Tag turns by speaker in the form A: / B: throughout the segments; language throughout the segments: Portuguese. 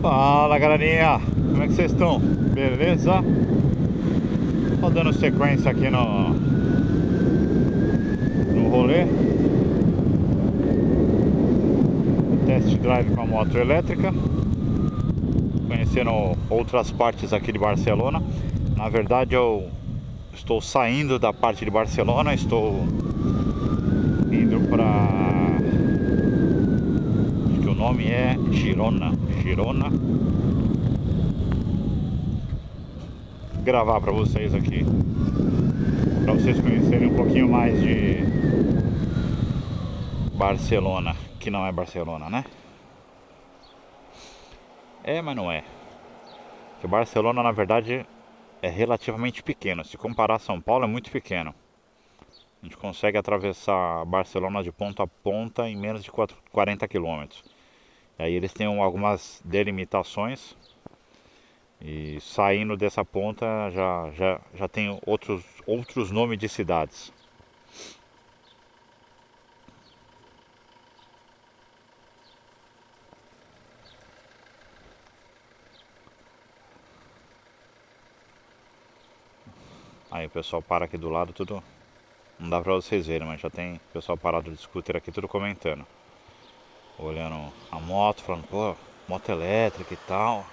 A: Fala galerinha, como é que vocês estão? Beleza? Tô dando sequência aqui no rolê. Test drive com a moto elétrica, conhecendo outras partes aqui de Barcelona. Na verdade eu estou saindo da parte de Barcelona, estou indo para... acho que o nome é Girona. Gravar para vocês aqui, para vocês conhecerem um pouquinho mais de Barcelona, que não é Barcelona, né? É, mas não é. Porque Barcelona, na verdade, é relativamente pequeno. Se comparar a São Paulo, é muito pequeno. A gente consegue atravessar Barcelona de ponta a ponta em menos de 40 quilômetros. Aí eles têm algumas delimitações. E saindo dessa ponta já tem outros nomes de cidades. Aí o pessoal para aqui do lado, tudo... não dá pra vocês verem, mas já tem pessoal parado de scooter aqui, tudo comentando. Olhando a moto, falando, pô, moto elétrica e tal.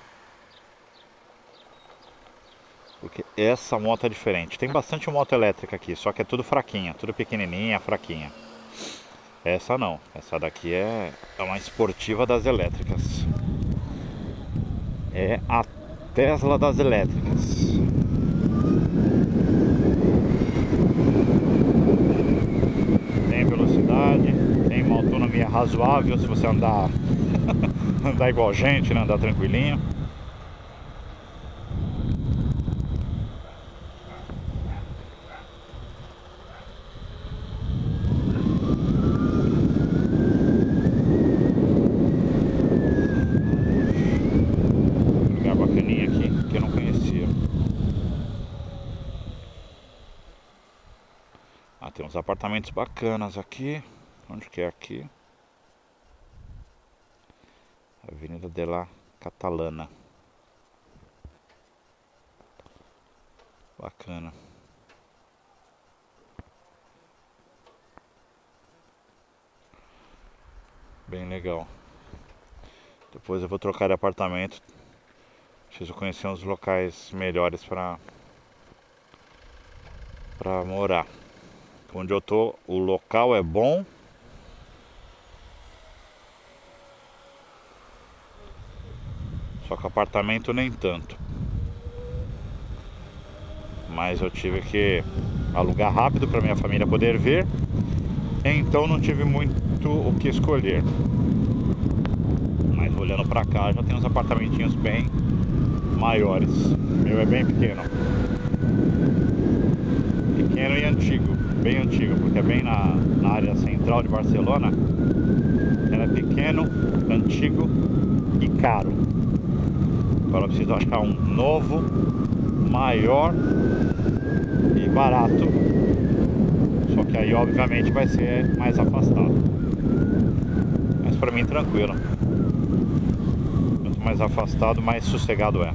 A: Porque essa moto é diferente. Tem bastante moto elétrica aqui, só que é tudo fraquinha, tudo pequenininha, fraquinha. Essa não, essa daqui é uma esportiva das elétricas. É a Tesla das elétricas. Tem velocidade, tem uma autonomia razoável se você andar andar igual gente, né? Andar tranquilinho. Lugar bacaninha aqui que eu não conhecia. Ah, tem uns apartamentos bacanas aqui. Onde que é aqui? Avenida de la Catalana. Bacana. Bem legal. Depois eu vou trocar de apartamento. Preciso conhecer uns locais melhores para morar. Onde eu tô, o local é bom. Só que apartamento nem tanto. Mas eu tive que alugar rápido para minha família poder ver. Então não tive muito o que escolher. Mas olhando pra cá já tem uns apartamentinhos bem maiores. O meu é bem pequeno. Pequeno e antigo. Bem antigo, porque é bem na área central de Barcelona. Ela é pequeno, antigo e caro. Agora eu preciso achar um novo, maior e barato. Só que aí obviamente vai ser mais afastado. Mas pra mim tranquilo. Quanto mais afastado, mais sossegado é.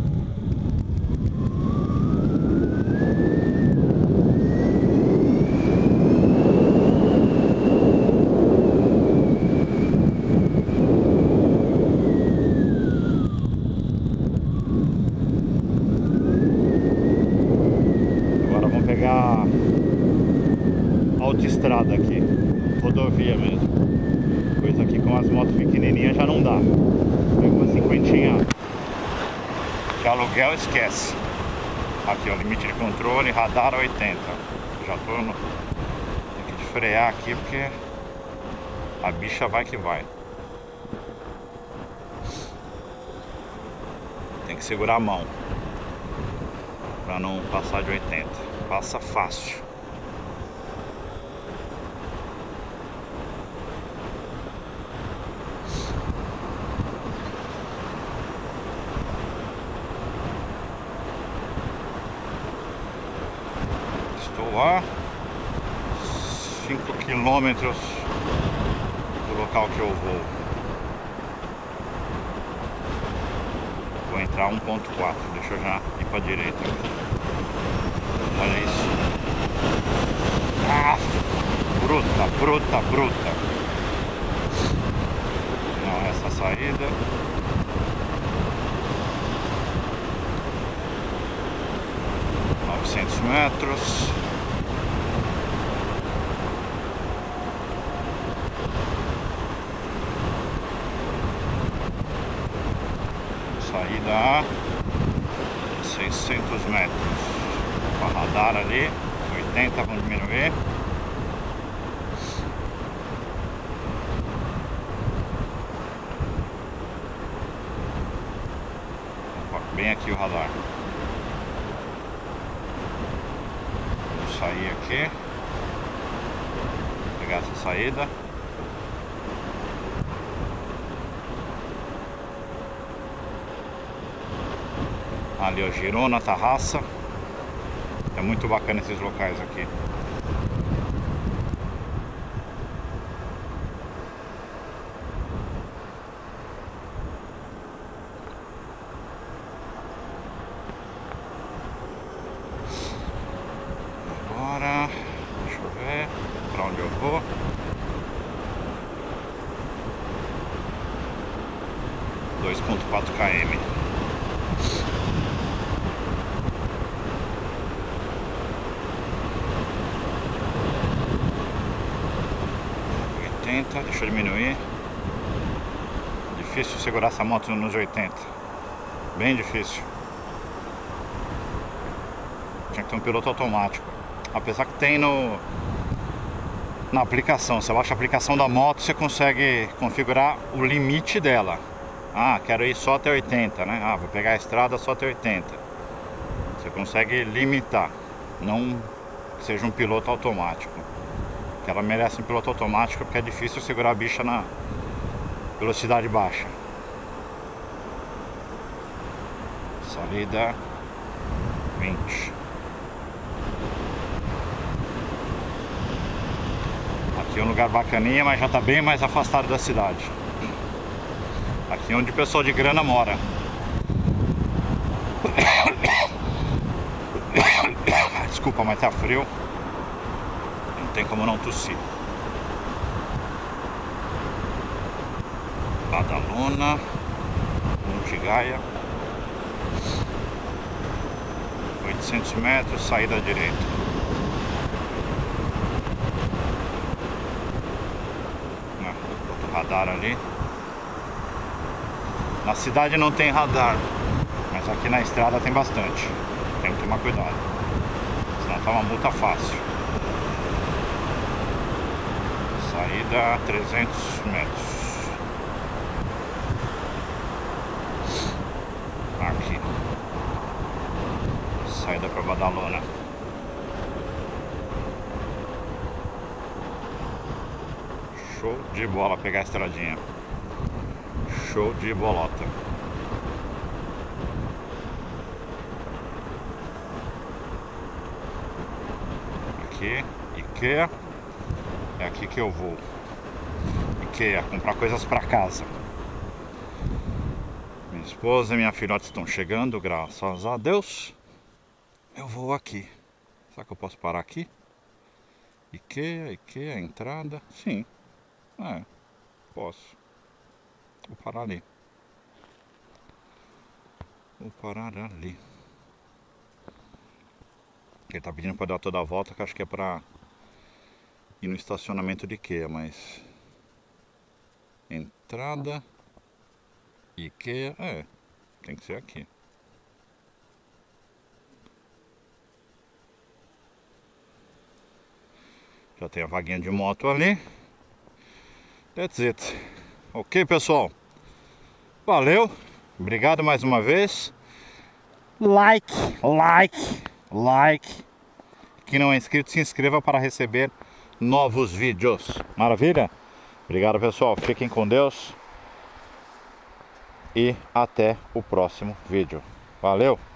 A: Pegar autoestrada aqui, rodovia mesmo. Coisa aqui com as motos pequenininhas já não dá. Pega uma cinquentinha de aluguel, esquece. Aqui ó, limite de controle, radar 80. Já tô no... tem que frear aqui porque a bicha vai que vai. Tem que segurar a mão pra não passar de 80. Passa fácil. Estou a 5 quilômetros do local que eu vou. entrar 1.4. Deixa eu já ir pra direita. Olha isso. Ah, bruta. Não, essa saída. metros. Saída a 600 metros. Com a radar ali, 80, vamos diminuir. Bem aqui o radar. Vou sair aqui. Pegar essa saída. Ali ó, Girona, Tarraça. É muito bacana esses locais aqui. Agora, deixa eu ver pra onde eu vou. (2.4 km). Deixa eu diminuir. Difícil segurar essa moto nos 80. Bem difícil. Tinha que ter um piloto automático. Apesar que tem na aplicação. Você baixa a aplicação da moto, você consegue configurar o limite dela. Ah, quero ir só até 80, né? Ah, vou pegar a estrada só até 80. Você consegue limitar. Não que seja um piloto automático. Ela merece um piloto automático porque é difícil segurar a bicha na velocidade baixa. Salida 20. Aqui é um lugar bacaninha, mas já está bem mais afastado da cidade. Aqui é onde o pessoal de grana mora. Desculpa, mas tá frio. Não tem como não tossir. Badalona, Monte Gaia, 800 metros, saída à direita. Outro radar ali. Na cidade não tem radar, mas aqui na estrada tem bastante. Tem que tomar cuidado, senão tá uma multa fácil. Saída a 300 metros. Aqui. Saída para Badalona. Show de bola pegar a estradinha. Show de bolota. Aqui, IKEA. É aqui que eu vou. IKEA, comprar coisas para casa. Minha esposa e minha filhote estão chegando, graças a Deus. Eu vou aqui. Será que eu posso parar aqui? IKEA, entrada. Sim. Posso. Vou parar ali. Ele tá pedindo para dar toda a volta, que acho que é para ir no estacionamento de IKEA, mas entrada IKEA, tem que ser aqui. Já tem a vaguinha de moto ali. That's it. Ok, pessoal, valeu, obrigado mais uma vez. Like. Quem não é inscrito, se inscreva para receber novos vídeos. Maravilha? Obrigado, pessoal. Fiquem com Deus. E até o próximo vídeo. Valeu!